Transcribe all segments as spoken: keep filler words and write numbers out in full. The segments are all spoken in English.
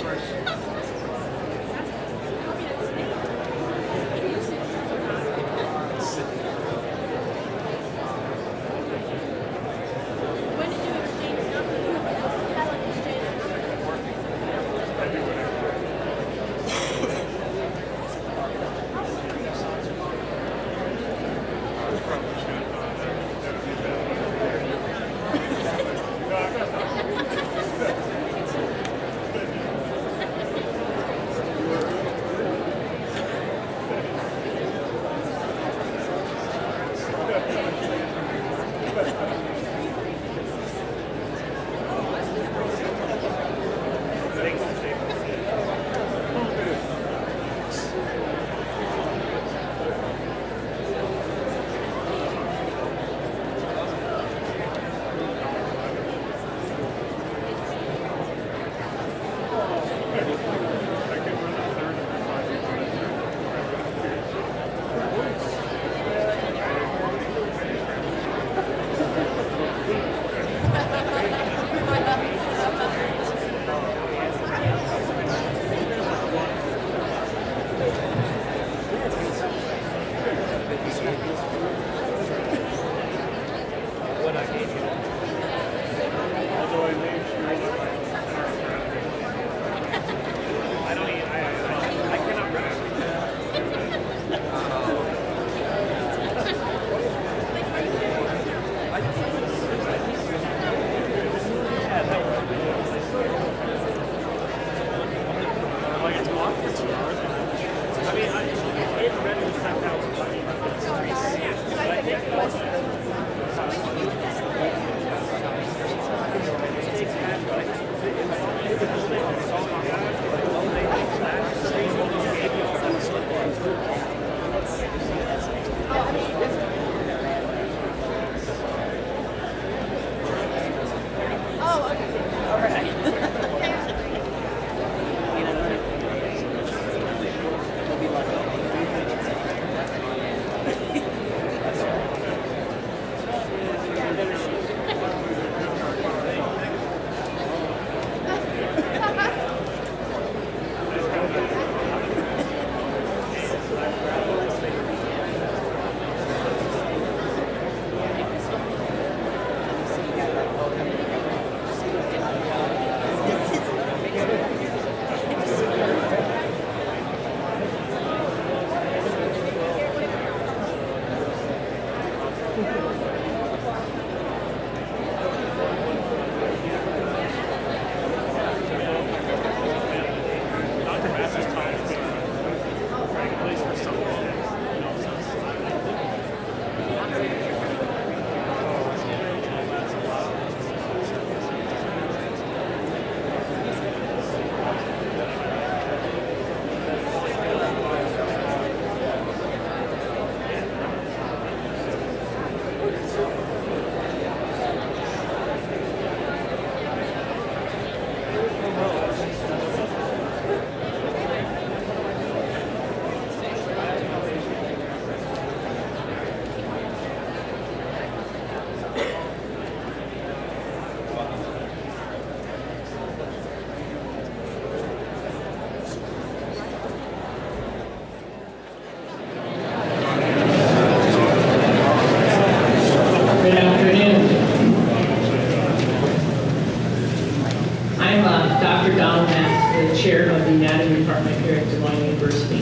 Chair of the Anatomy Department here at Des Moines University.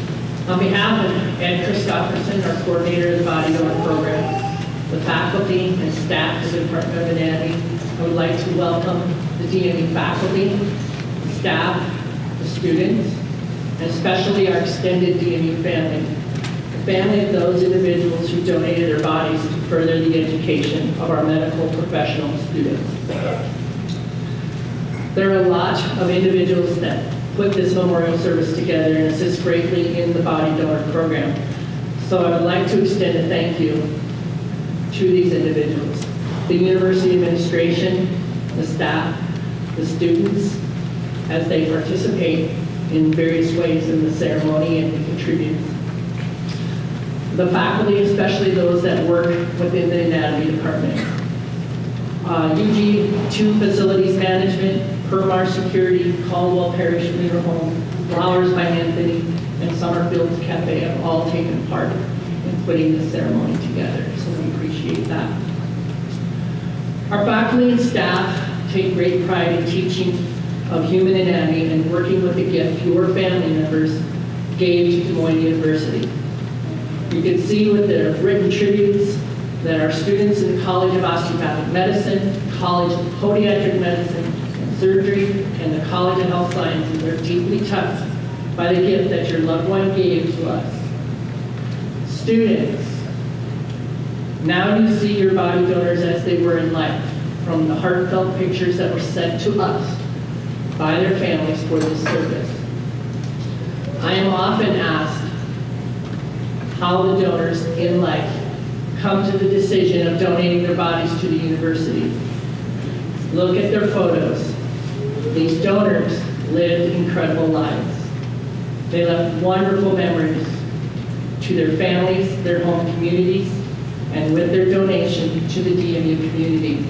On behalf of Ed Christopherson, our coordinator of the Body Donor Program, the faculty and staff of the Department of Anatomy, I would like to welcome the D M E faculty, the staff, the students, and especially our extended D M E family, the family of those individuals who donated their bodies to further the education of our medical professional students. There are a lot of individuals that put this memorial service together and assist greatly in the Body Donor Program. So I would like to extend a thank you to these individuals, the university administration, the staff, the students, as they participate in various ways in the ceremony and contribute. The faculty, especially those that work within the anatomy department. Uh, U G two facilities management, Permar Security, Caldwell Parish Funeral Home, Flowers by Anthony, and Summerfield's Cafe have all taken part in putting the ceremony together, so we appreciate that. Our faculty and staff take great pride in teaching of human anatomy and working with the gift your family members gave to Des Moines University. You can see with the written tributes that our students in the College of Osteopathic Medicine, College of Podiatric Medicine and Surgery, and the College of Health Sciences are deeply touched by the gift that your loved one gave to us. Students, now you see your body donors as they were in life, from the heartfelt pictures that were sent to us by their families for this service. I am often asked how the donors in life come to the decision of donating their bodies to the university. Look at their photos. These donors lived incredible lives. They left wonderful memories to their families, their home communities, and with their donation to the D M U community.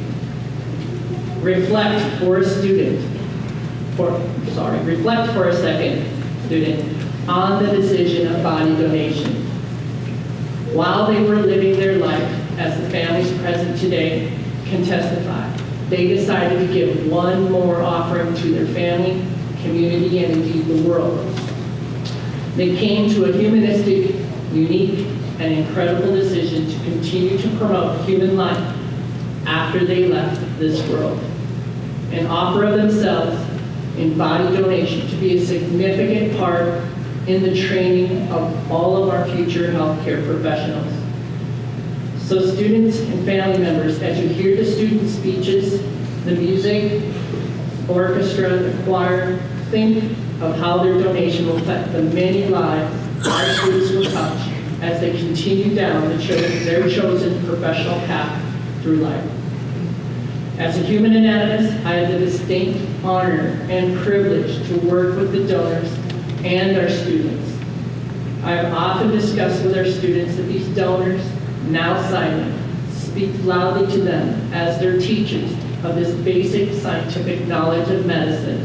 Reflect for a student, for, sorry, reflect for a second, student, on the decision of body donation. While they were living their life, as the families present today can testify, they decided to give one more offering to their family, community, and indeed the world. They came to a humanistic, unique, and incredible decision to continue to promote human life after they left this world, and offer of themselves in body donation to be a significant part in the training of all of our future healthcare professionals. So students and family members, as you hear the student speeches, the music, orchestra, the choir, think of how their donation will affect the many lives our students will touch as they continue down the cho their chosen professional path through life. As a human anatomist, I have the distinct honor and privilege to work with the donors and our students. I have often discussed with our students that these donors, now silent, speak loudly to them as their teachers of this basic scientific knowledge of medicine.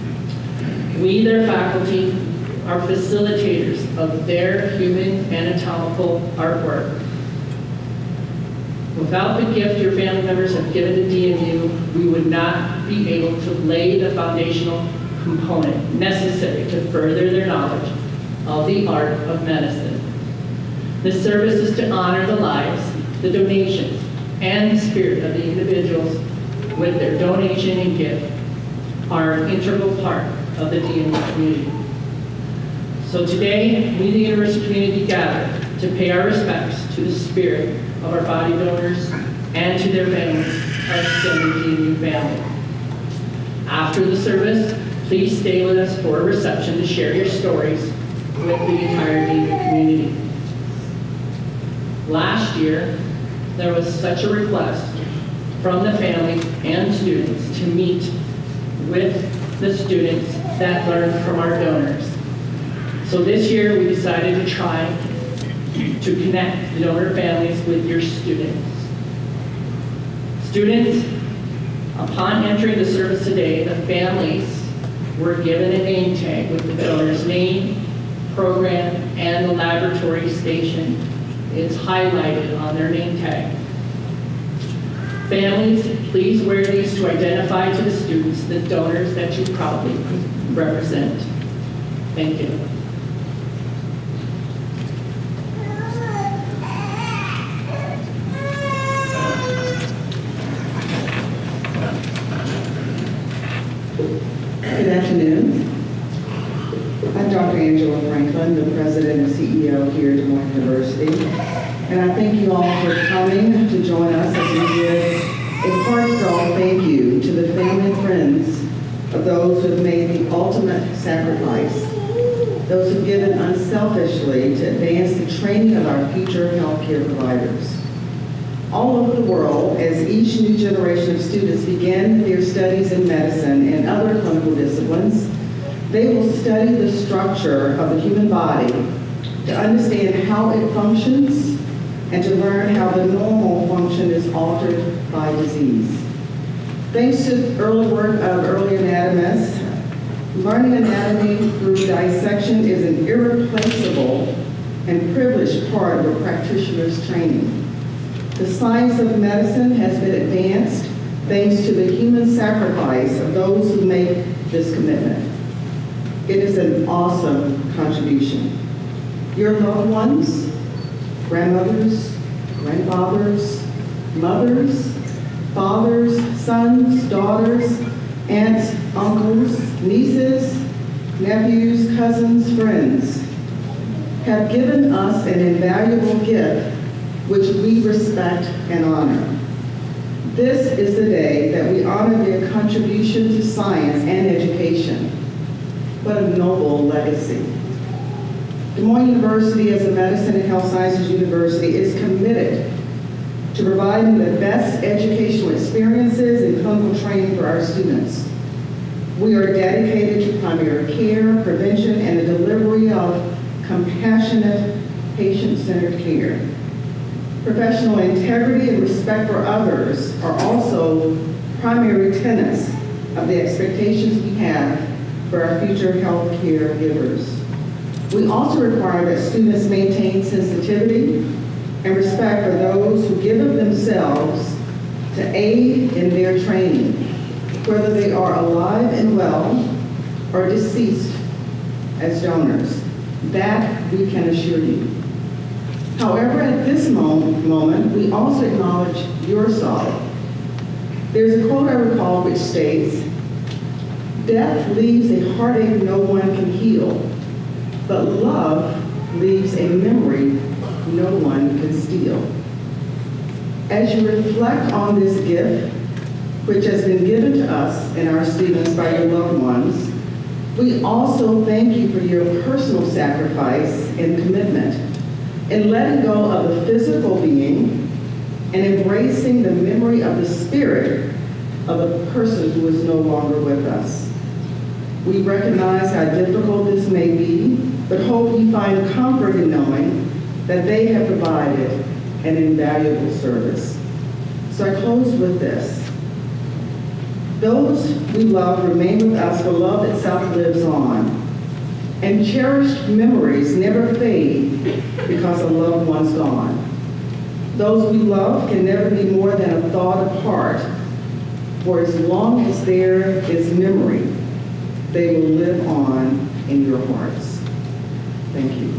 We, their faculty, are facilitators of their human anatomical artwork. Without the gift your family members have given to D M U, we would not be able to lay the foundational component necessary to further their knowledge of the art of medicine. This service is to honor the lives, the donations, and the spirit of the individuals with their donation and gift are an integral part of the D M U community. So today, we, the university community, gather to pay our respects to the spirit of our body donors and to their families, our extended D M U family. After the service, please stay with us for a reception to share your stories with the entire D M U community. Last year, there was such a request from the families and students to meet with the students that learned from our donors. So this year, we decided to try to connect the donor families with your students. Students, upon entering the service today, the families were given a name tag with the donor's name, program, and the laboratory station. It's highlighted on their name tag. Families, please wear these to identify to the students the donors that you proudly represent. Thank you. Good afternoon. I'm Doctor Angela Franklin, the President and C E O here at Des Moines University. And I thank you all for coming to join us as we give a heartfelt thank you to the family and friends of those who have made the ultimate sacrifice, those who have given unselfishly to advance the training of our future healthcare providers. All over the world, as each new generation of students begin their studies in medicine and other clinical disciplines, they will study the structure of the human body to understand how it functions and to learn how the normal function is altered by disease. Thanks to the early work of early anatomists, learning anatomy through dissection is an irreplaceable and privileged part of a practitioner's training. The science of medicine has been advanced thanks to the human sacrifice of those who make this commitment. It is an awesome contribution. Your loved ones, grandmothers, grandfathers, mothers, fathers, sons, daughters, aunts, uncles, nieces, nephews, cousins, friends, have given us an invaluable gift which we respect and honor. This is the day that we honor their contribution to science and education. What a noble legacy. Des Moines University, as a medicine and health sciences university, is committed to providing the best educational experiences and clinical training for our students. We are dedicated to primary care, prevention, and the delivery of compassionate, patient-centered care. Professional integrity and respect for others are also primary tenets of the expectations we have for our future health care givers. We also require that students maintain sensitivity and respect for those who give of themselves to aid in their training, whether they are alive and well or deceased as donors. That we can assure you. However, at this moment, moment, we also acknowledge your sorrow. There's a quote I recall which states, "Death leaves a heartache no one can heal, but love leaves a memory no one can steal." As you reflect on this gift, which has been given to us and our students by your loved ones, we also thank you for your personal sacrifice and commitment in letting go of the physical being and embracing the memory of the spirit of the person who is no longer with us. We recognize how difficult this may be, but hope you find comfort in knowing that they have provided an invaluable service. So I close with this. Those we love remain with us, for love itself lives on. And cherished memories never fade because a loved one's gone. Those we love can never be more than a thought apart, for as long as there is memory, they will live on in your hearts. Thank you.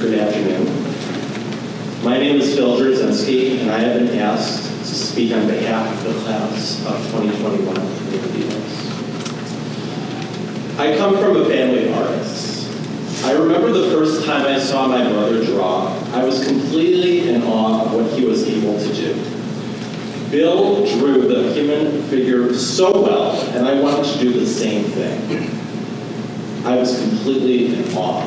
Good afternoon. My name is Phil Drzezinski, and I have been asked to speak on behalf of the class of twenty twenty-one Latinos. I come from a family of artists. I remember the first time I saw my brother draw, I was completely in awe of what he was able to do. Bill drew the human figure so well, and I wanted to do the same thing. I was completely in awe.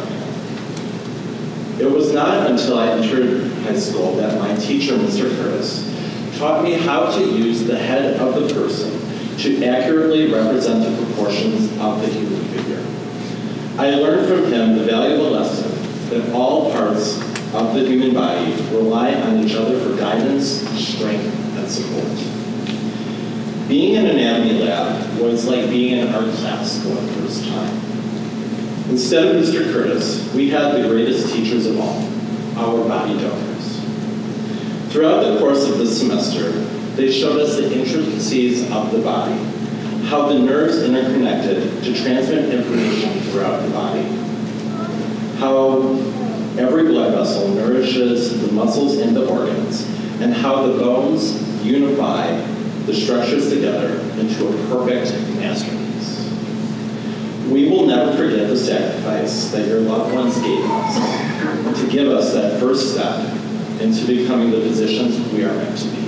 It was not until I entered high school that my teacher, Mister Curtis, taught me how to use the head of the person to accurately represent the proportions of the human figure. I learned from him the valuable lesson that all parts of the human body rely on each other for guidance, strength, and support. Being in an anatomy lab was like being in an art class for the first time. Instead of Mister Curtis, we had the greatest teachers of all, our body donors. Throughout the course of this semester, they showed us the intricacies of the body, how the nerves interconnected to transmit information throughout the body, how every blood vessel nourishes the muscles and the organs, and how the bones unify the structures together into a perfect masterpiece. We will never forget the sacrifice that your loved ones gave us to give us that first step into becoming the physicians we are meant to be.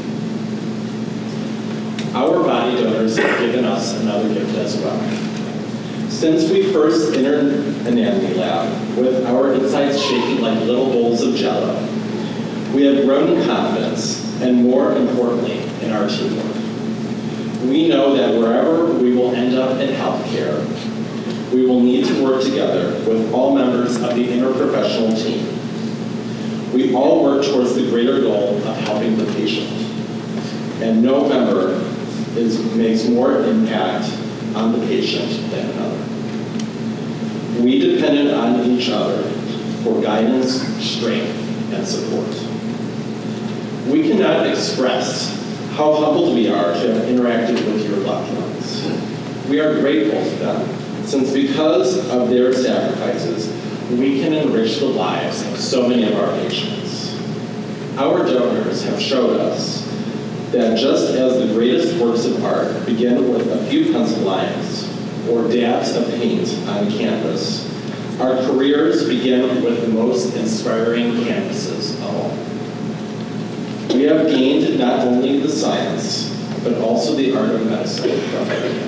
Our body donors have given us another gift as well. Since we first entered anatomy lab with our insides shaking like little bowls of jello, we have grown in confidence and, more importantly, in our teamwork. We know that wherever we will end up in healthcare, we will need to work together with all members of the interprofessional team. We all work towards the greater goal of helping the patient, and no member is, makes more impact on the patient than another. We depended on each other for guidance, strength, and support. We cannot express how humbled we are to have interacted with your loved ones. We are grateful to them, since because of their sacrifices, we can enrich the lives of so many of our patients. Our donors have showed us that just as the greatest works of art begin with a few pencil lines or dabs of paint on canvas, our careers begin with the most inspiring canvases of all. We have gained not only the science, but also the art of medicine from our gift.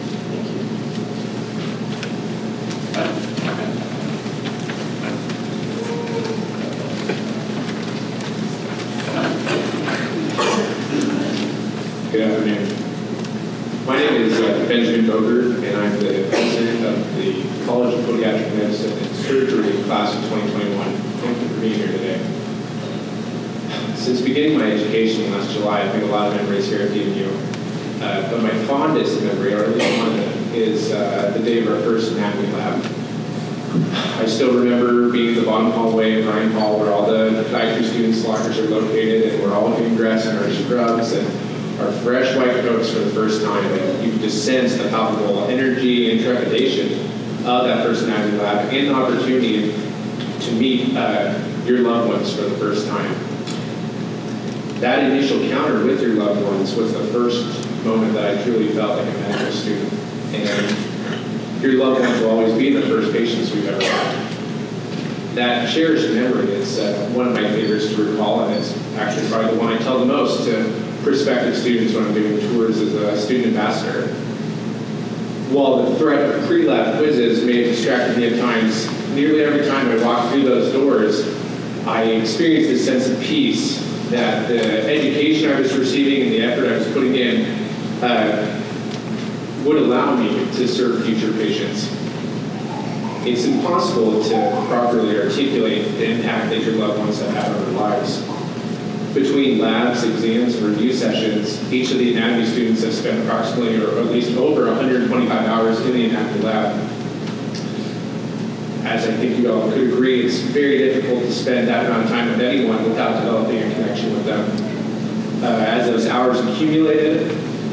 Good afternoon. My name is uh, Benjamin Boger, and I'm the president of the College of Podiatric Medicine and Surgery class of twenty twenty-one. Thank you for being here today. Since beginning my education last July, I've made a lot of memories here at D M U. Uh, but my fondest memory, or at least one of them, is uh, the day of our first anatomy lab. I still remember being in the bottom hallway of Ryan Hall, where all the dietary students' lockers are located, and we're all getting dressed in our scrubs and our fresh white coats for the first time, and you could just sense the palpable energy and trepidation of that first anatomy lab, and the opportunity to meet uh, your loved ones for the first time. That initial encounter with your loved ones was the first moment that I truly felt like a medical student, and your loved ones will always be the first patients we've ever had. That cherished memory is uh, one of my favorites to recall, and it's actually probably the one I tell the most to prospective students when I'm doing tours as a student ambassador. While the threat of pre-lab quizzes may have distracted me at times, nearly every time I walked through those doors, I experienced this sense of peace that the education I was receiving and the effort I was putting in uh, would allow me to serve future patients. It's impossible to properly articulate the impact that your loved ones have had on their lives. Between labs, exams, and review sessions, each of the anatomy students have spent approximately, or at least over one hundred twenty-five hours in the anatomy lab. As I think you all could agree, it's very difficult to spend that amount of time with anyone without developing a connection with them. Uh, as those hours accumulated,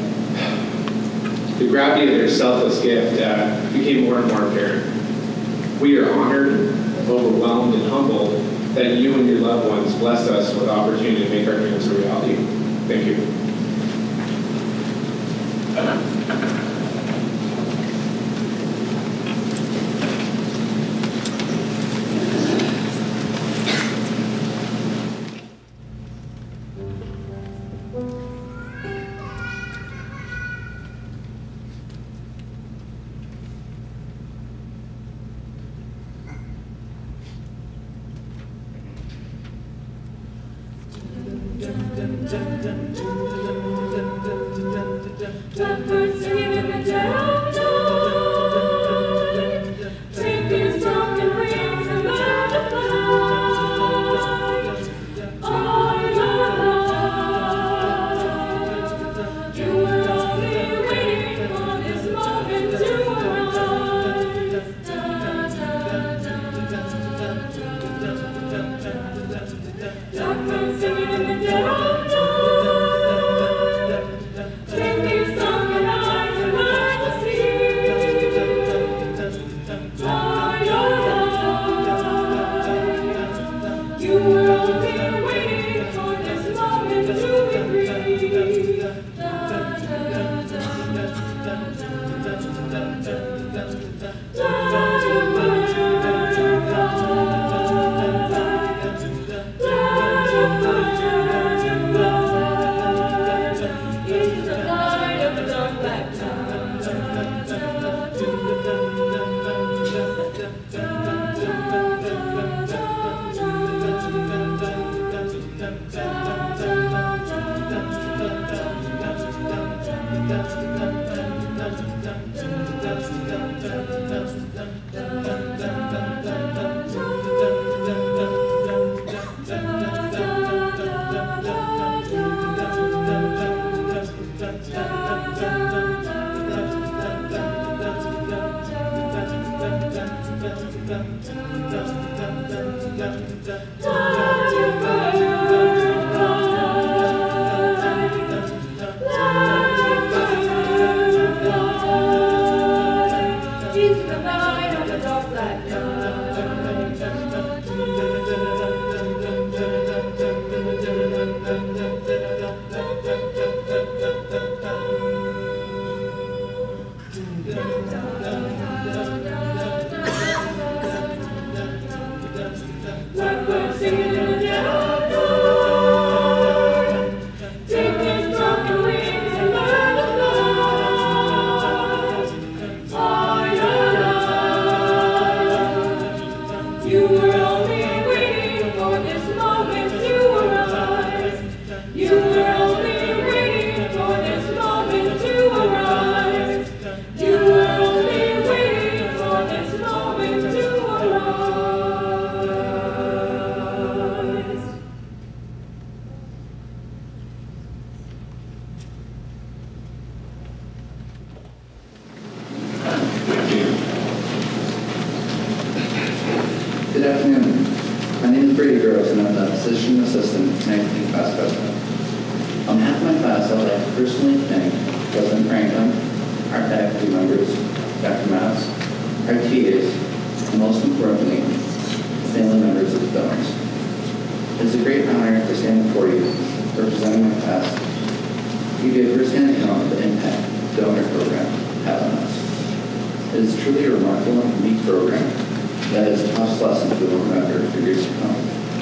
the gravity of their selfless gift uh, became more and more apparent. We are honored, overwhelmed, overwhelmed and humbled that you and your loved ones blessed us with the opportunity to make our dreams a reality. Thank you. Blackbirds singing in the dead of night. Take these broken wings and learn to fly. All your life, you were only waiting for this moment to arise. Da, da, da, da, da. Blackbirds singing in the dead of night. Good afternoon. My name is Brady Gross, and I'm the Physician Assistant nineteenth Class President. On behalf of my class, I would like to personally thank President Franklin, our faculty members, Doctor Mouse, our T As, and most importantly, family members of the donors. It is a great honor to stand before you, representing my class, to give you a first-hand account of the impact the donor program has on us. It is truly a remarkable and unique program that is a cost lesson to remember for years to come.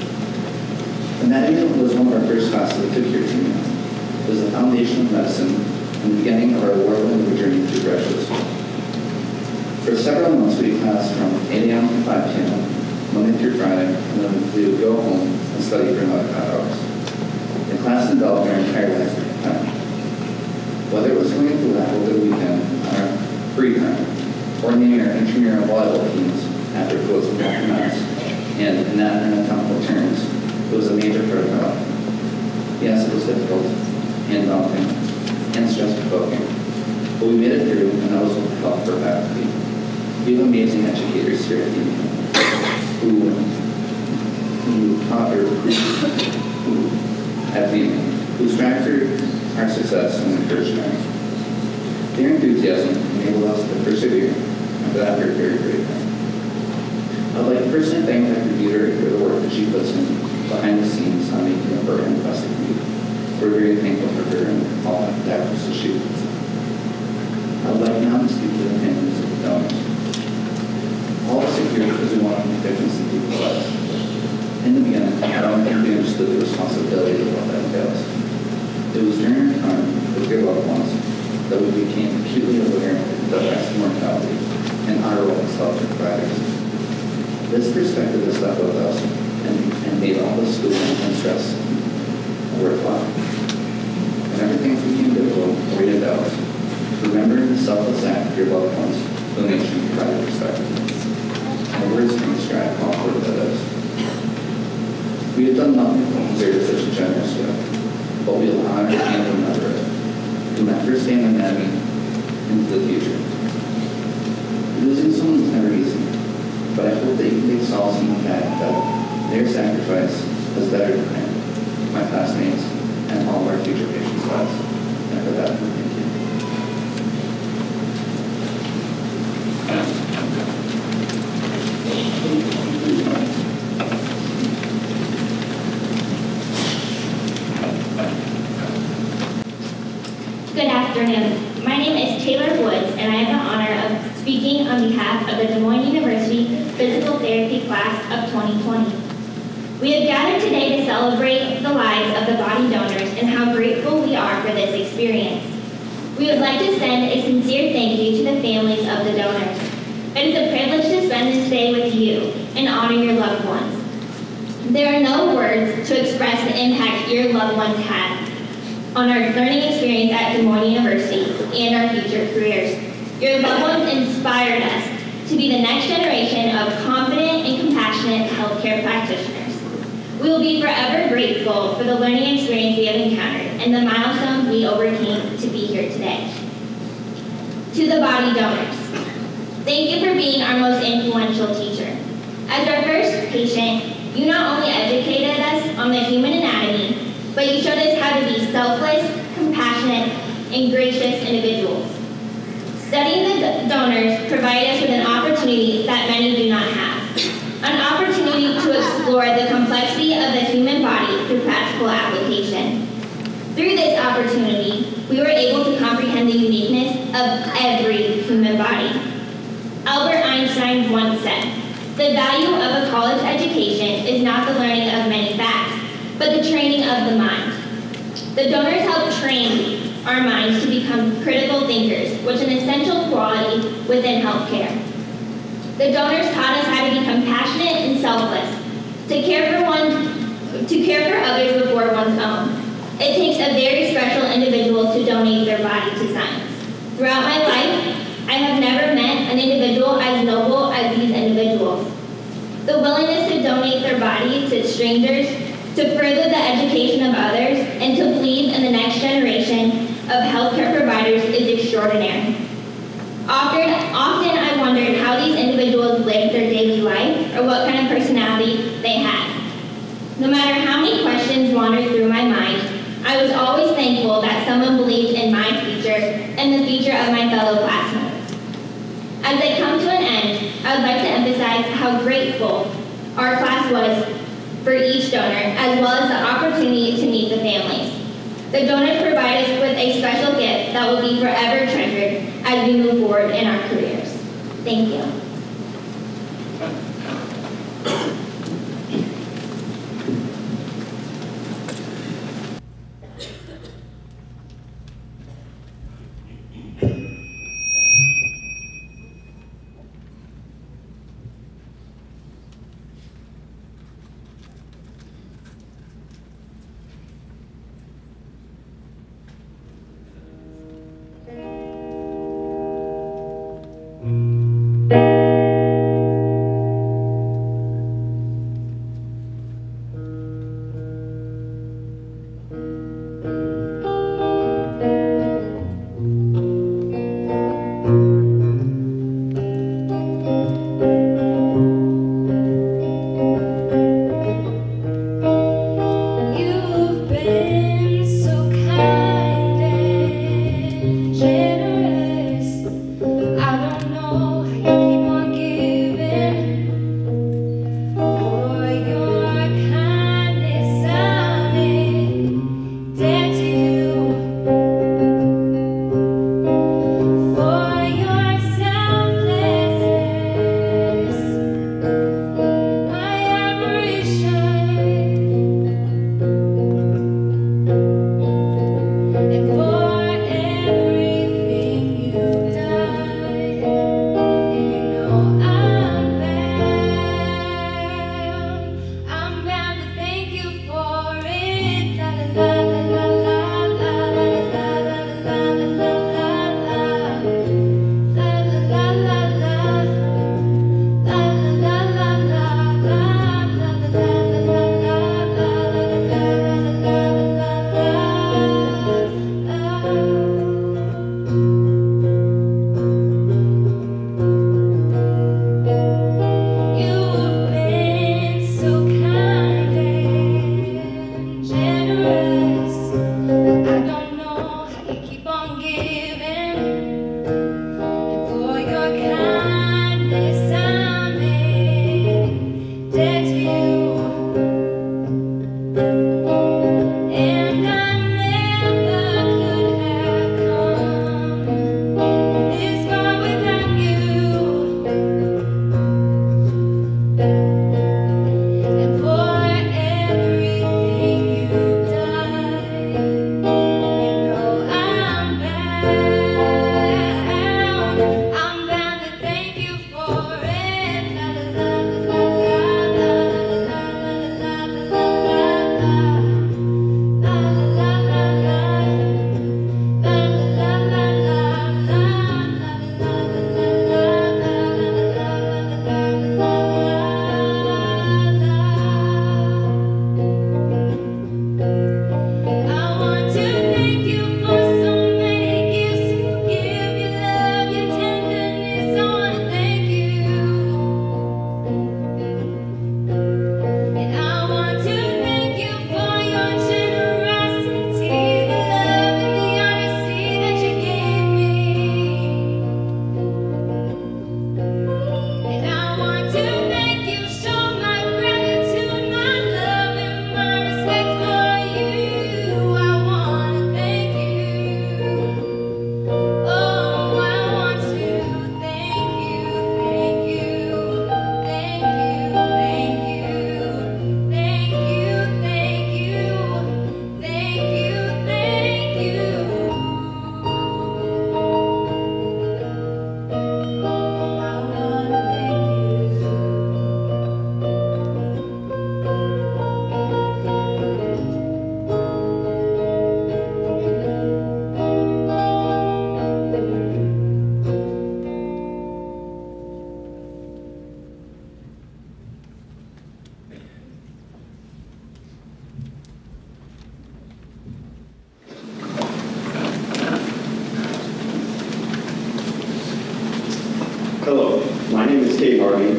Anatomy was one of our first classes that took your team. It was the foundation of medicine and the beginning of our award-winning journey through graduate school. For several months, we classed from eight A M to five P M, Monday through Friday, and then we would go home and study for another five hours. The class enveloped our entire lives at the time. Whether it was going to lab over the weekend on our free time, or naming our intramural volleyball teams after quotes from Doctor Mouse, and in that anatomical terms, it was a major part of our life. Yes, it was difficult, and daunting, and stress-provoking, but we made it through, and that was with the help of our faculty. We have amazing educators here at D M U who, who taught or who, at D M U, who strive for our success and encouraged us. Their enthusiasm enabled us to persevere, and for that we're very grateful. I'd like to personally thank Doctor Dieter for the work that she puts in behind the scenes on making a program plastic meet. We're very thankful for her and all the efforts that she puts in. I would like now to speak to the families of the donors. All of us are here because we want to make a difference in people's lives. In the beginning, I don't think we understood the responsibility of what that entails. It was during our time with your loved ones that we became acutely aware of the rising mortality and our role as healthcare providers. This perspective has stuck with us and, and made all the schooling and stress worthwhile. Whenever things became difficult or we did doubts, remembering the selfless act of your loved ones will make you provide perspective. My words can describe how important that is. We have done nothing to deserve such a generous gift, but we will honor and remember it. We will never stand an enemy into the future. Losing someone is never easy, but I hope that you can take solace in the fact that their sacrifice has bettered mine, my classmates, and all of our future patients' lives. And for that, thank you. Good afternoon. My name is Taylor Woods, and I have the honor of speaking on behalf of the Des Moines University Physical Therapy Class of twenty twenty. We have gathered today to celebrate the lives of the body donors and how grateful we are for this experience. We would like to send a sincere thank you to the families of the donors. It is a privilege to spend this day with you and honor your loved ones. There are no words to express the impact your loved ones had on our learning experience at Des Moines University and our future careers. Your loved ones inspired us to be the next generation of confident and compassionate healthcare practitioners. We will be forever grateful for the learning experience we have encountered and the milestones we overcame to be here today. To the body donors, thank you for being our most influential teacher. As our first patient, you not only educated us on the human anatomy, but you showed us how to be selfless, compassionate, and gracious individuals. Studying the donors provided us with an opportunity that many do not have. An opportunity to explore the complexity of the human body through practical application. Through this opportunity, we were able to comprehend the uniqueness of every human body. Albert Einstein once said, "The value of a college education is not the learning of many facts, but the training of the mind." The donors help train our minds to become critical thinkers, which is an essential quality within healthcare. The donors taught us how to be compassionate and selfless, to care for one, to care for others before one's own. It takes a very special individual to donate their body to science. Throughout my life, I have never met an individual as noble as these individuals. The willingness to donate their body to strangers, to further the education of others, and to believe in the next generation of healthcare providers is extraordinary. Often, often I wondered how these individuals lived their daily life or what kind of personality they had. No matter how many questions wandered through my mind, I was always thankful that someone believed in my future and the future of my fellow classmates. As I come to an end, I would like to emphasize how grateful our class was for each donor, as well as the opportunity to meet the families. The donors provide us with a special gift that will be forever treasured as we move forward in our careers. Thank you.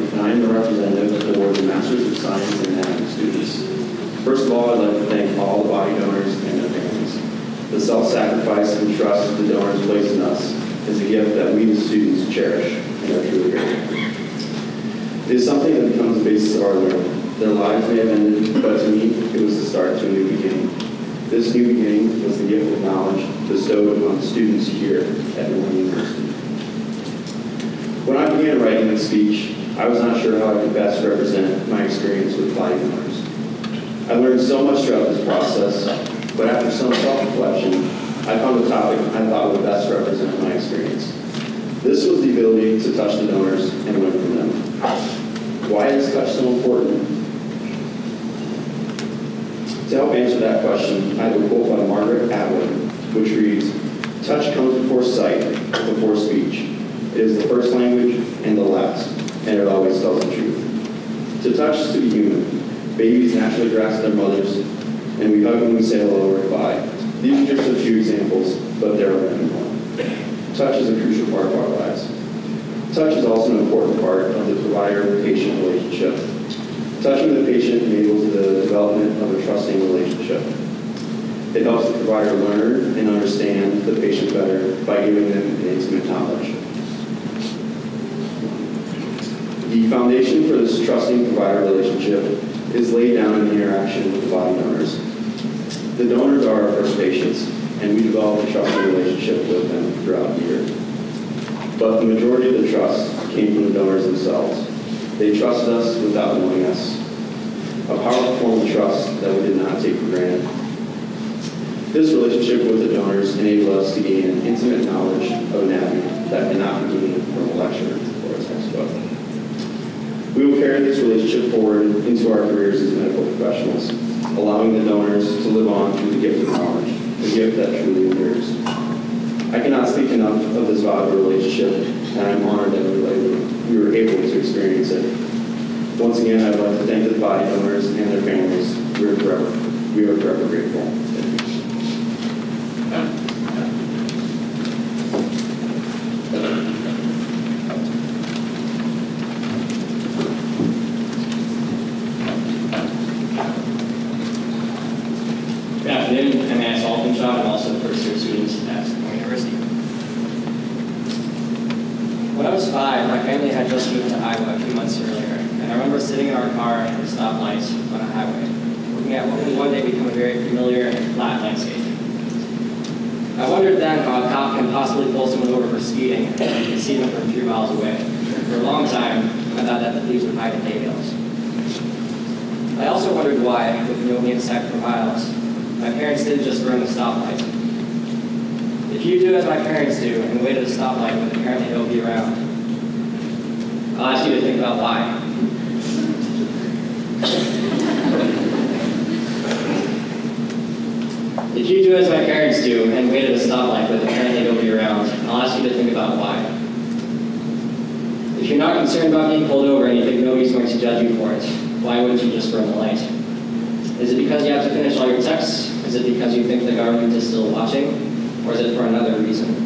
and I am the representative for the Masters of Science in Anatomy students. First of all, I'd like to thank all the body donors and their families. The self-sacrifice and trust the donors place in us is a gift that we, the students, cherish and are truly grateful. It is something that becomes the basis of our learning. Their lives may have ended, but to me, it was the start to a new beginning. This new beginning was the gift of knowledge bestowed upon students here at Des Moines University. When I began writing this speech, I was not sure how I could best represent my experience with body donors. I learned so much throughout this process, but after some self-reflection, I found a topic I thought would best represent my experience. This was the ability to touch the donors and learn from them. Why is touch so important? To help answer that question, I have a quote by Margaret Atwood, which reads, "Touch comes before sight, before speech. It is the first language and the last, and it always tells the truth." To touch is to be human. Babies naturally grasp their mothers, and we hug when we say hello or goodbye. These are just a few examples, but there are many more. Touch is a crucial part of our lives. Touch is also an important part of the provider-patient relationship. Touching the patient enables the development of a trusting relationship. It helps the provider learn and understand the patient better by giving them an intimate knowledge. The foundation for this trusting provider relationship is laid down in the interaction with the body donors. The donors are our first patients, and we develop a trusting relationship with them throughout the year. But the majority of the trust came from the donors themselves. They trusted us without knowing us. A powerful form of trust that we did not take for granted. This relationship with the donors enabled us to gain an intimate knowledge of anatomy that cannot be gained from a lecture or a textbook. We will carry this relationship forward into our careers as medical professionals, allowing the donors to live on through the gift of knowledge, the gift that truly endures. I cannot speak enough of this valuable relationship, and I'm honored that we were able, we were able to experience it. Once again, I would like to thank the body donors and their families. We are forever, we are forever grateful. Thank you. Good afternoon, I'm Matt Alpenshaw. I'm also a first-year student at Des Moines University. When I was five, my family had just moved to Iowa a few months earlier, and I remember sitting in our car at a stoplight on a highway, looking at what would one day become a very familiar and flat landscape. I wondered then how a cop can possibly pull someone over for speeding and you can see them from a few miles away. For a long time, I thought that the thieves would hide in hay bales. I also wondered why, with no means sight for miles, my parents didn't just run the stoplight. If you do as my parents do and wait at a stoplight when apparently they'll be around, I'll ask you to think about why. If you do as my parents do and wait at a stoplight when apparently they'll be around, I'll ask you to think about why. If you're not concerned about being pulled over and you think nobody's going to judge you for it, why wouldn't you just run the light? Is it because you have to finish all your texts? Is it because you think the government is still watching? Or is it for another reason?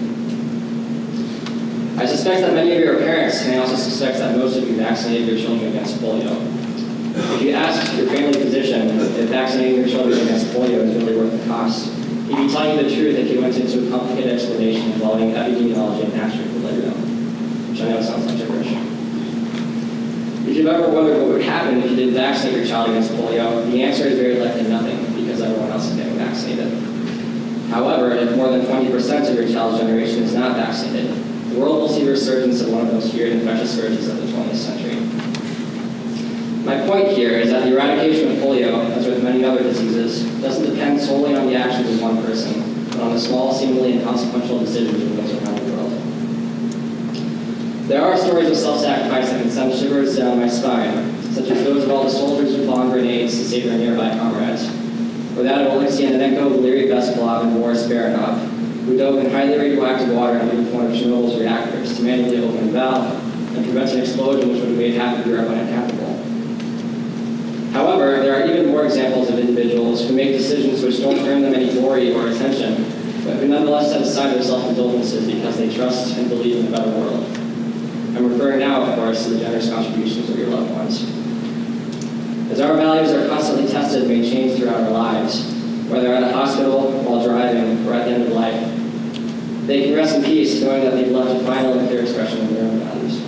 I suspect that many of you are parents, and I also suspect that most of you vaccinated your children against polio. If you asked your family physician if vaccinating your children against polio is really worth the cost, he'd be telling you the truth if he went into a complicated explanation involving epidemiology and natural equilibrium, which I know sounds like gibberish. If you've ever wondered what would happen if you didn't vaccinate your child against polio, the answer is very likely nothing, because everyone else is getting vaccinated. However, if more than twenty percent of your child's generation is not vaccinated, the world will see a resurgence of one of those feared infectious scourges of the twentieth century. My point here is that the eradication of polio, as with many other diseases, doesn't depend solely on the actions of one person, but on the small, seemingly inconsequential decisions of those around the world. There are stories of self-sacrifice that can send shivers down my spine, such as those of all the soldiers who fought grenades to save their nearby comrades, or that of Alexei Yanenko, Valery Bespalov, and Boris Baranov, who dove in highly radioactive water underneath one of Chernobyl's reactors to manually open a valve and prevent an explosion which would have made half of Europe uninhabitable. However, there are even more examples of individuals who make decisions which don't earn them any glory or attention, but who nonetheless set aside their self-indulgences because they trust and believe in a better world. I'm referring now, of course, to the generous contributions of your loved ones. As our values are constantly tested and may change throughout our lives, whether at a hospital, while driving, or at the end of life, they can rest in peace knowing that they've left a final and clear expression of their own values.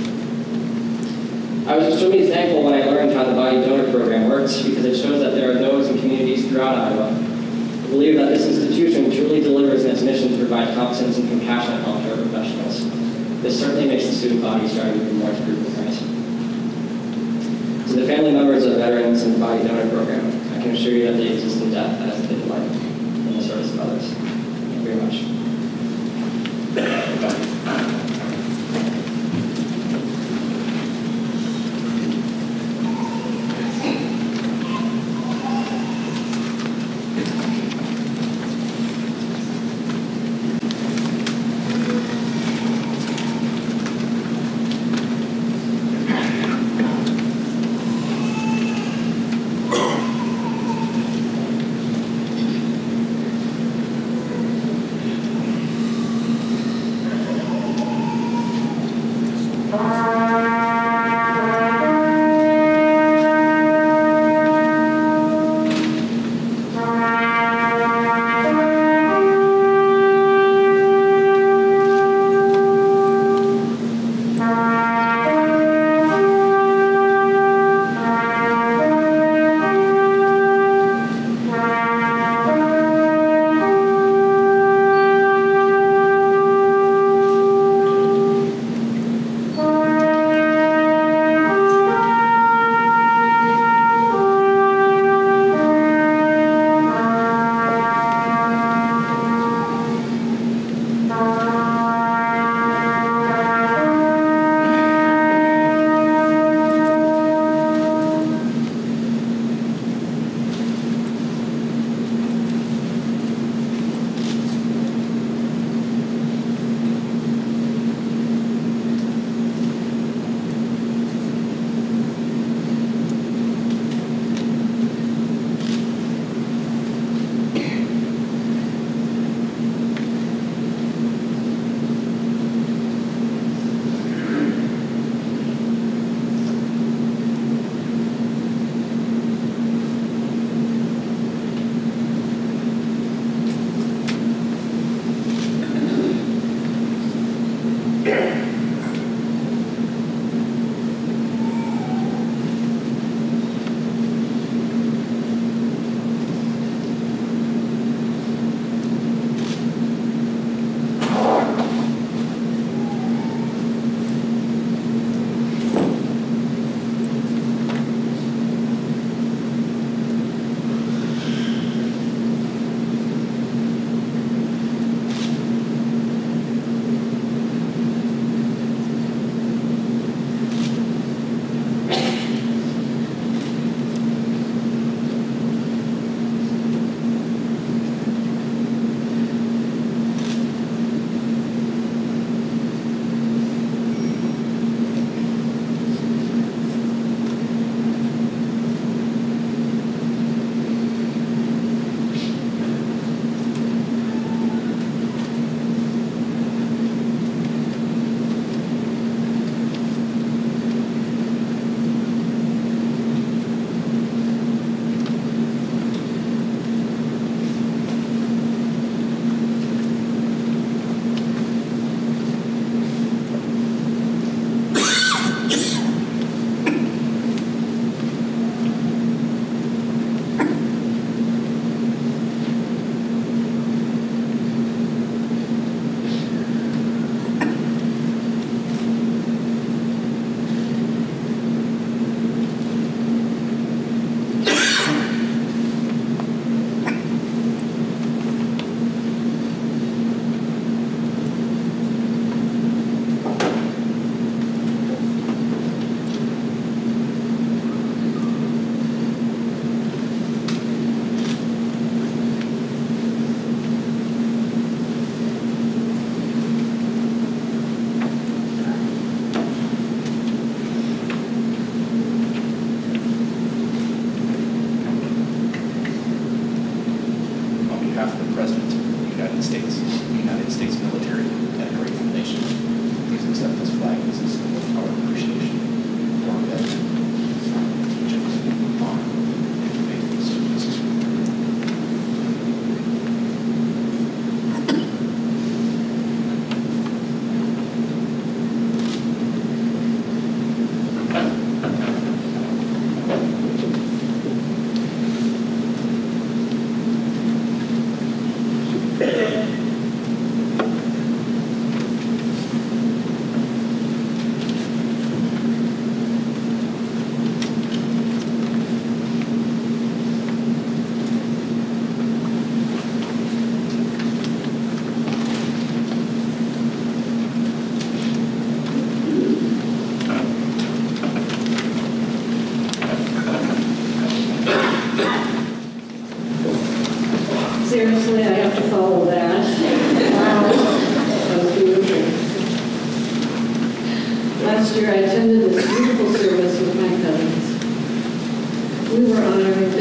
I was extremely thankful when I learned how the body donor program works because it shows that there are those in communities throughout Iowa who believe that this institution truly delivers in its mission to provide competent and compassionate healthcare professionals. This certainly makes the student body strive even more to prove the right. To the family members of veterans in the body donor program, I can assure you that they exist in death as they life in the service of others. Thank you very much.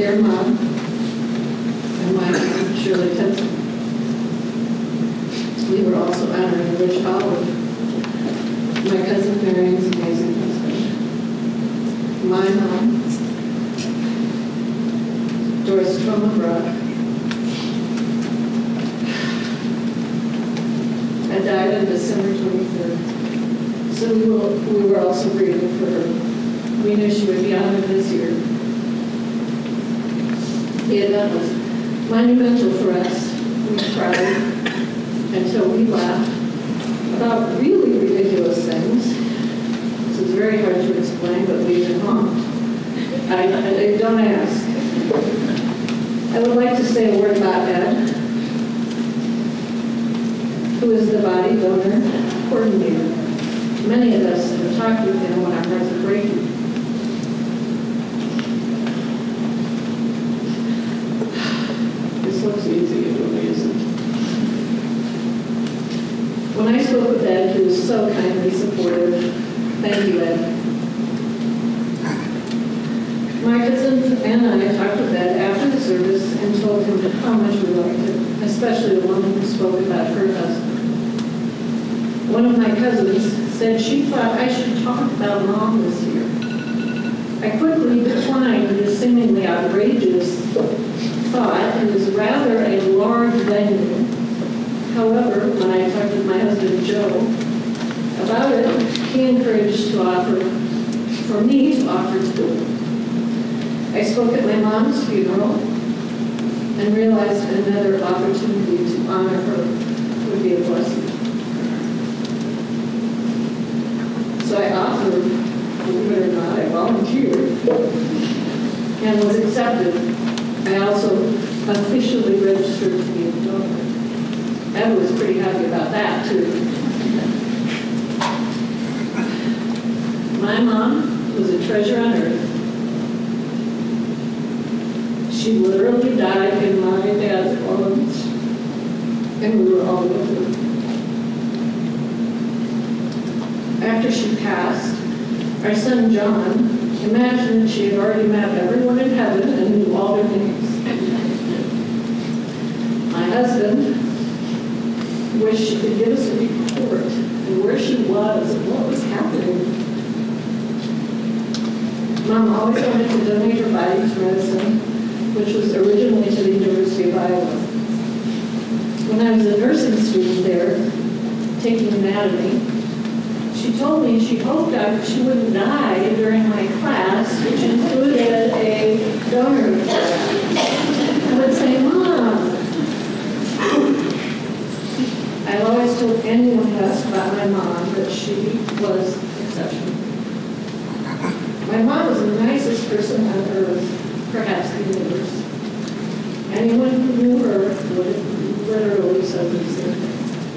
their mom, and my mom, Shirley Tenson. We were also honoring Rich Olive, my cousin Marion's amazing husband. My mom, Doris Troma Brock, had died on December twenty-third. So we were, we were also grateful for her. We knew she would be honored this year. The event was monumental for us. We cried until we laughed about really ridiculous things. This is very hard to explain, but we did not. I, I don't ask. I would like to say a word about Ed, who is the body donor coordinator. Many of us have talked with him when our hearts are breaking. This looks easy, it really isn't. When I spoke with Ed, he was so kindly supportive. Thank you, Ed. My cousins and I talked with Ed after the service and told him how much we liked him, especially the woman who spoke about her husband. One of my cousins said she thought I should talk about Mom this year. I quickly declined this seemingly outrageous thought. It was rather a large venue. However, when I talked with my husband Joe about it, he encouraged to offer, for me to offer to do it. I spoke at my mom's funeral and realized another opportunity to honor her would be a blessing. So I offered, believe it or not, I volunteered and was accepted. I also officially registered to be a donor. Ed was pretty happy about that, too. My mom was a treasure on earth. She literally died in my dad's arms, and we were all with her. After she passed, our son John imagined she had already met everyone in heaven and knew all their names. My husband wished she could give us a report and where she was and what was happening. Mom always wanted to donate her body to medicine, which was originally to the University of Iowa. When I was a nursing student there, taking anatomy, she told me she hoped I, she wouldn't die during my class, which included a donor class. I would say, Mom. I've always told anyone who asked about my mom that she was exceptional. My mom was the nicest person on earth, perhaps the universe. Anyone who knew her would have literally said the same thing.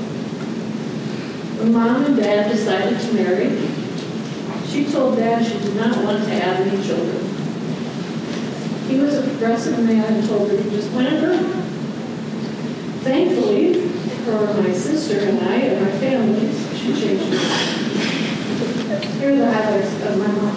When Mom and Dad decided to marry, she told Dad she did not want to have any children. He was a progressive man and told her he just wanted her. Thankfully, for my sister and I and our families, she changed her. Here are the highlights of my mom.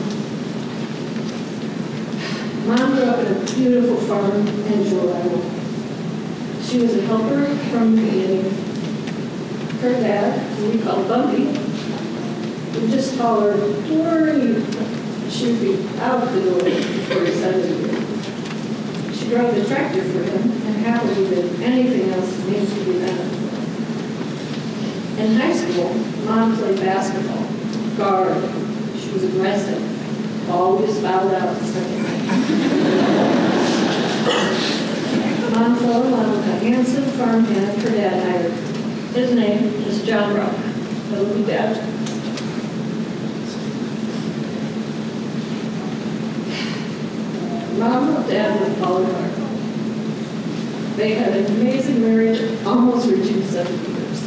Mom grew up in a beautiful farm in Jewel, Iowa. She was a helper from the beginning. Her dad, who we called Bumpy, would just call her, Dory. She would be out the door before he said it. She drove the tractor for him and happily did anything else that needed to be done. In high school, Mom played basketball, guard. She was aggressive, always fouled out the second night. Mom fell in love with a handsome farmhand her dad hired. His name is John Brock. That'll be Dad. Mom and Dad were Paul Carter. They had an amazing marriage, almost reaching seventy years.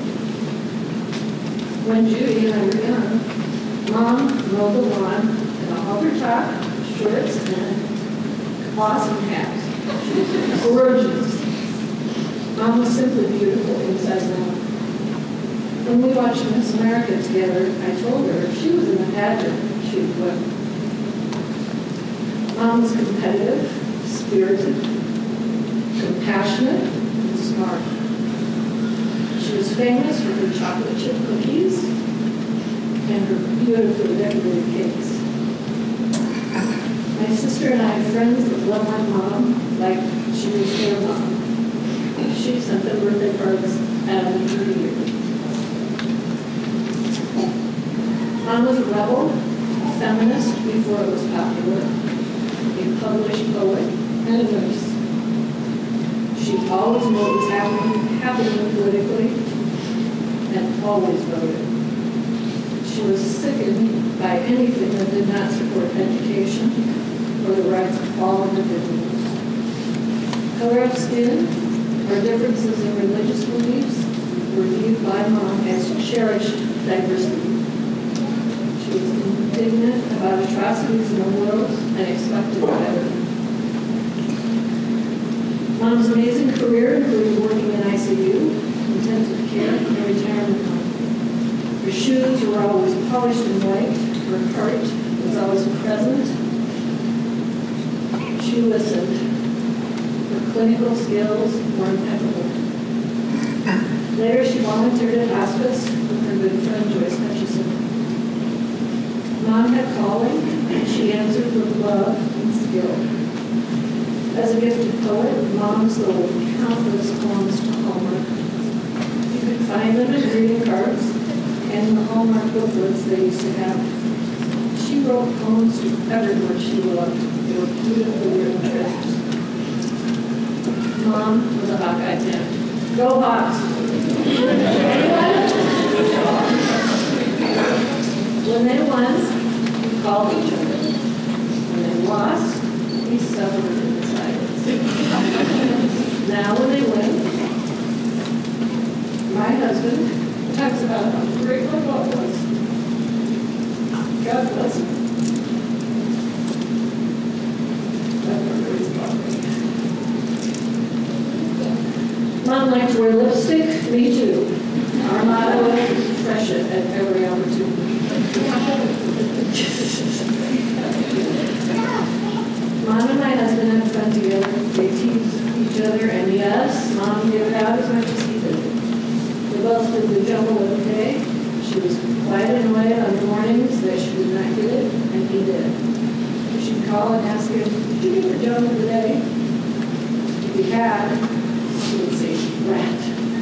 When Judy and I were young, Mom mowed the lawn in a halter top, shorts, and a awesome hat. She was gorgeous. Mom was simply beautiful inside and out. When we watched Miss America together, I told her if she was in the pageant, she would win. Mom was competitive, spirited, compassionate, and smart. She was famous for her chocolate chip cookies and her beautifully decorated cakes. My sister and I have friends that love my mom like she was their mom. She sent them birthday cards out every year. Mom was a rebel, a feminist before it was popular, a published poet, and a nurse. She always knew what was happening, happening politically, and always voted. She was sickened by anything that did not support education or the rights of all individuals. Color of skin or differences in religious beliefs were viewed by Mom as cherished diversity. She was indignant about atrocities in the world and expected better. Mom's amazing career included working in I C U, intensive care, and a retirement home. Her shoes were always polished and white. Her heart was always present. She listened. Her clinical skills were impeccable. Later, she volunteered at hospice with her good friend Joyce Hutchison. Mom had calling, and she answered with love and skill. As a gifted poet, Mom sold countless poems to Hallmark. You could find them in greeting cards and the Hallmark booklets they used to have. She wrote poems to everyone she loved. They were beautifully written treasures. Mom was a Hawkeye fan. Go Hawks! Anyone? When they won, we called each other. When they lost, we suffered in silence. Now when they win, my husband talks about how great my love was. God bless him. Mom liked to wear lipstick, me too. Our motto is fresh it at every opportunity. Mom and my husband had fun together. They teased each other, and yes, Mom gave it out as much as he did. We both did the jumble of the day. She was quiet and away on the mornings that she did not get it, and he did. She'd call and ask him, did you get the jumble today? If he had, she would say, rat.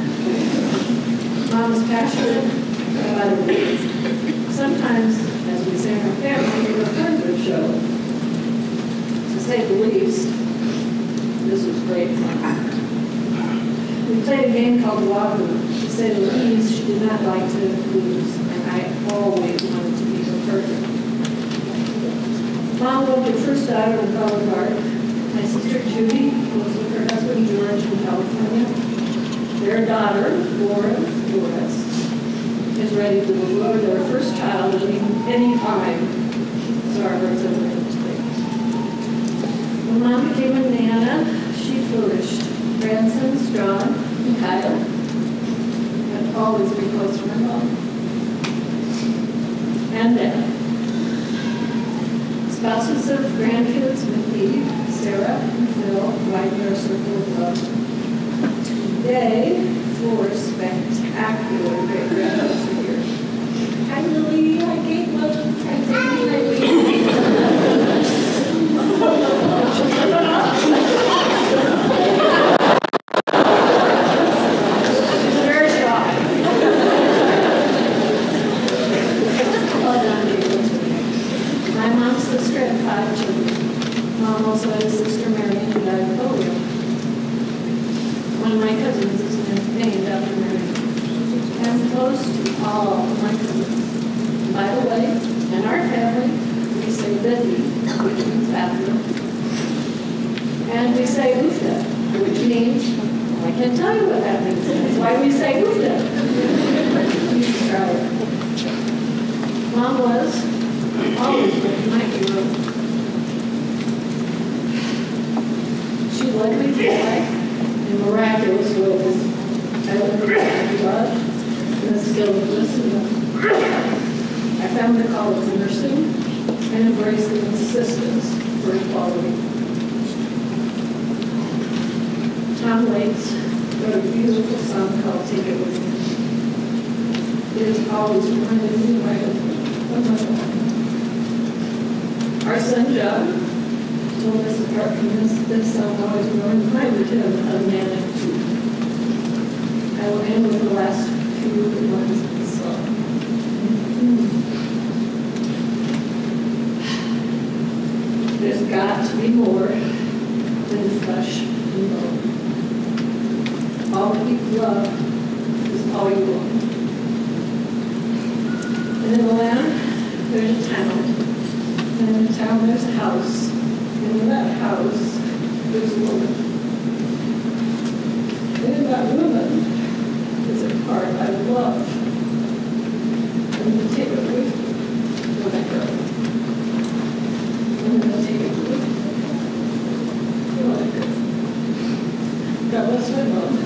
Mom was passionate about it. Sometimes, as we say in our family, we were friends would show. To say the least, this was great fun. We played a game called Wahoo. To say the least, she did not like to lose, and I always wanted to be her perfect. Mom loved her first daughter in College Park. My sister Judy was with her husband George in California. Their daughter, Laura Flores, is ready to deliver their first child at any time. So our hearts are ready to take. When Mom became a Nana, she flourished. Grandsons, John and Kyle, had always been close to my mom. And Dad. Spouses of grandkids with me, Sarah and Phil, widen our circle of love. Today, four spectacular great grandkids are here. Hi Lily, hi Caitlin, hi Jamie, hi Lee. She's very shy. Well done, Caitlin. My mom's sister had five children. Mom also had a sister, Marion, who died of polio. One of my cousins is named after Marion. I'm close to all of my cousins. By the way, in our family, we say busy, which means bathroom. And we say Ufta, which means, well, I can't tell you what that means. That's why we say Ufta. You should try it. Mom was always with my hero. She led me through life in miraculous ways. I learned to love and the skill of listening. I found the call of nursing and embraced the insistence for equality. Tom Waits wrote a beautiful song called Take It With Me. It has always reminded me of my of my home. Our son John told us apart from this, this song always reminded him of Manic too. I will end with the last few lines of the song. There's got to be more than flesh and bone. All that you love is all you want. And in the land, there's a town. And in the town, there's a house. And in that house, there's a woman. And in that woman is a part I love. I'm going to take it with me when I go. I'm going to take it with me when I go. God bless my mom.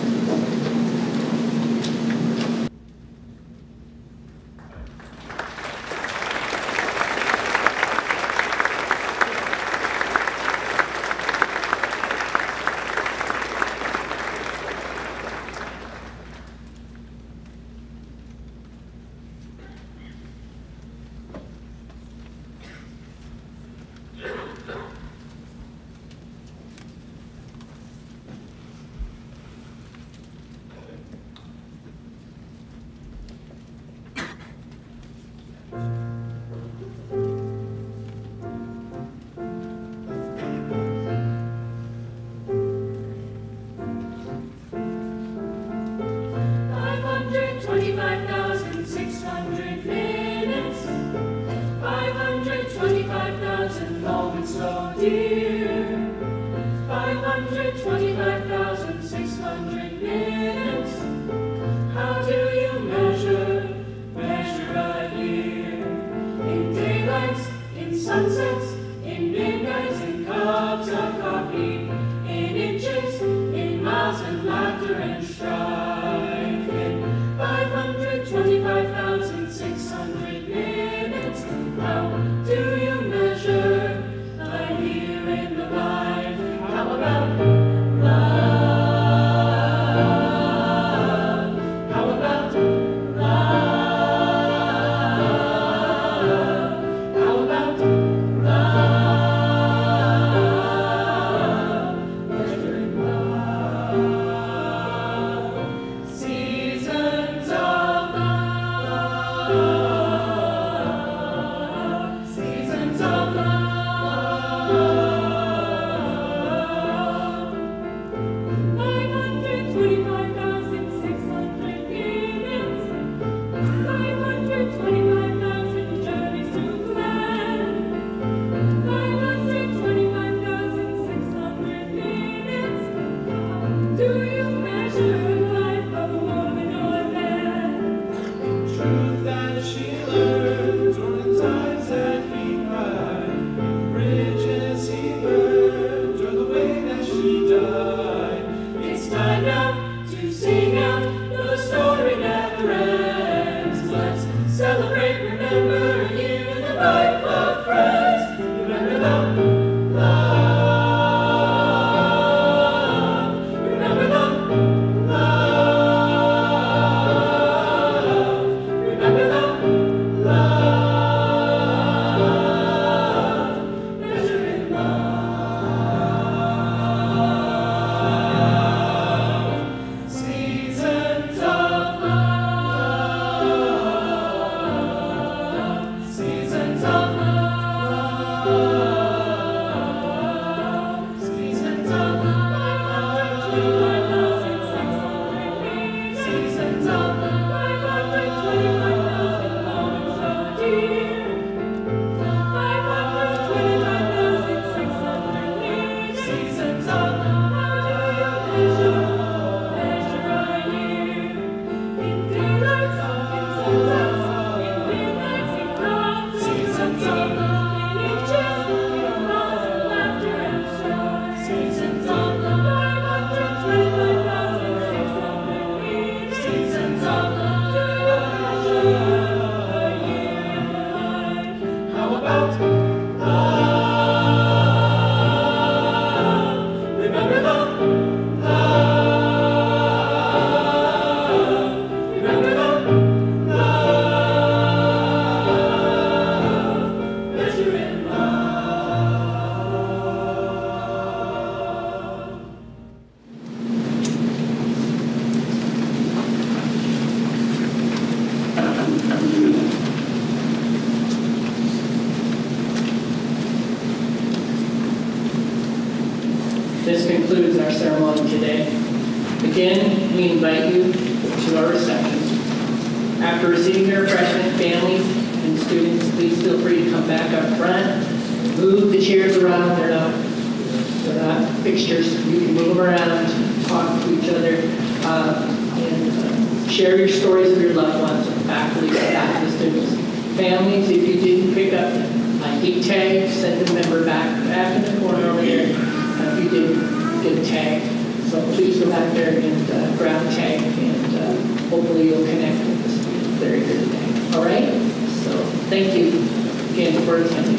This concludes our ceremony today. Again, we invite you to our reception. After receiving your refreshment, families and students, please feel free to come back up front. Move the chairs around. They're not, they're not fixtures. You can move them around, talk to each other, uh, and uh, share your stories of your loved ones with faculty, staff, and students. Families, if you didn't pick up a heat tag, send a member back, back in the corner over there. Uh, if you didn't get a tag, so please go back there and uh, grab a tag, and uh, hopefully you'll connect with the students that are here today. All right? So thank you again for attending.